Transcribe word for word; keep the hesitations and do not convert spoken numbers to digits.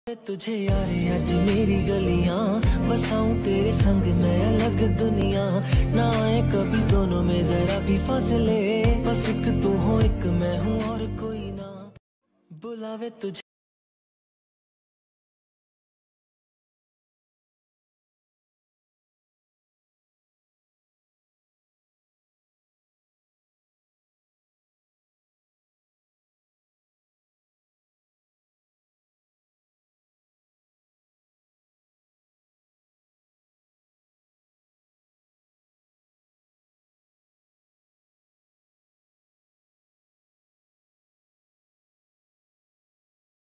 तुझे यारे आज मेरी गलियां बसाऊं तेरे संग मैं अलग दुनिया ना आए कभी दोनों में जरा भी फासले बस एक तू हो एक मैं हूँ और कोई ना बुलावे तुझे।